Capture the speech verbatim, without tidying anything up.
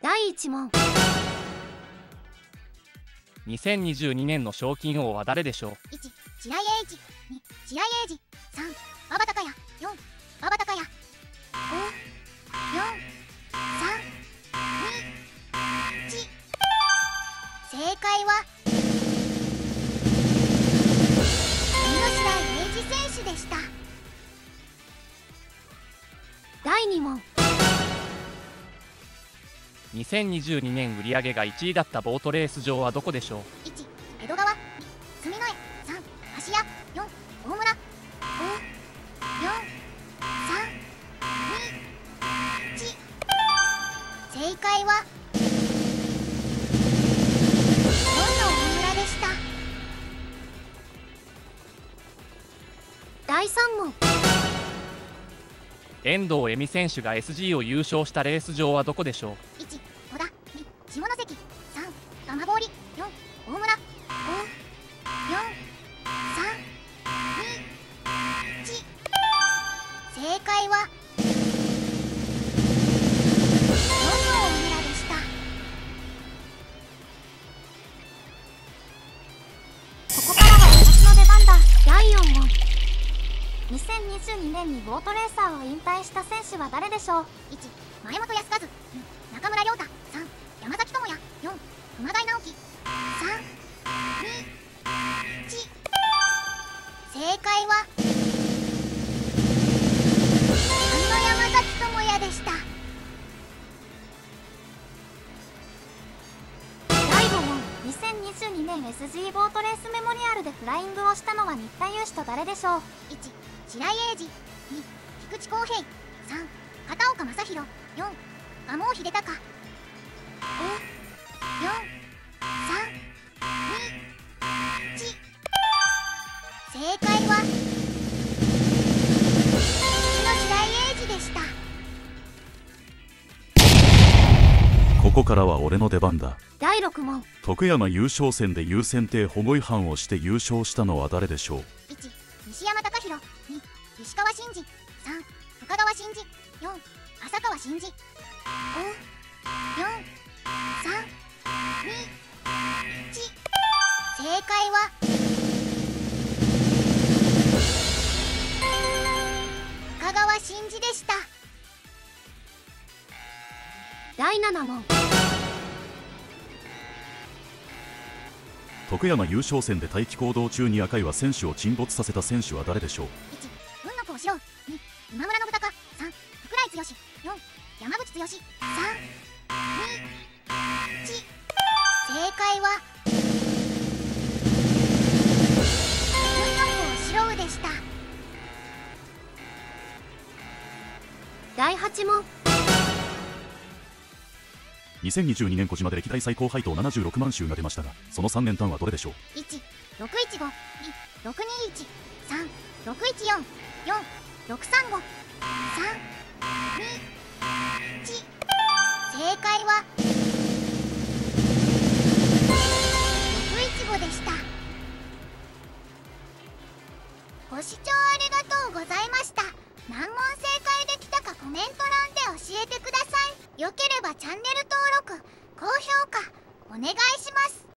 だいいち問。 にせんにじゅうにねんの賞金王は誰でしょう。 いち白井英二、に白井英二、さん馬場隆也、よん馬場隆也、ご、よん、さん、に、いち。正解は三好英二選手でした。 だいに問。 にせんにじゅうにねん売上がいちいだったボートレース場はどこでしょう。 いち江戸川、に住之江、さん芦屋、よん大村、ご、よん、さん、に、いち。正解はよんの大村でした。 だいさん問。 遠藤恵美選手が エスジー を優勝したレース場はどこでしょう。 いち戸田、に下関、さん蒲郡、よん大村、ご、よん、さん、に、いち。正解はよんの大村でした。 ここからは私の出番だ。 だいよん問。 にせんにじゅうにねんにボートレーサーを引退した選手は誰でしょう。 いち前本康和、に中村亮太、さん山崎智也、よん熊谷直樹、さん、に、いち。正解はさんの山崎智也でした。 だいご問。 にせんにじゅうにねん エスジー ボートレースメモリアルでフライングをしたのは新田祐志と誰でしょう。 いち白井英二、に菊池康平、さん片岡正宏、よん蒲生秀隆、ご、よん、さん、に、いち。正解は一の白井英二でした。 ここからは俺の出番だ。 だいろく問。 徳山優勝戦で優先艇保護違反をして優勝したのは誰でしょう。 いち西山隆弘、に石川真司、さん深川真司、よん浅川真司、ご、よん、さん、に、いち。正解は深川真司でした。 だいなな問。 徳山優勝戦で待機行動中に赤岩選手を沈没させた選手は誰でしょう。 いち雲野幸四郎、に今村信孝、さん福来剛、よん山口剛、さん、に、いち。正解は雲野幸四郎でした。 だいはち問。 にせんにじゅうにねん小島で歴代最高配当ななじゅうろくまんしゅうが出ましたが、そのさん連単はどれでしょう。 いちろくいちご、にろくにいち、さんろくいちよん、よんろくさんご、さん、に、いち。正解はろくいちごでした。ご視聴ありがとうございました。何問正解できたかコメント欄で教えてください。よければチャンネル登録、高評価お願いします。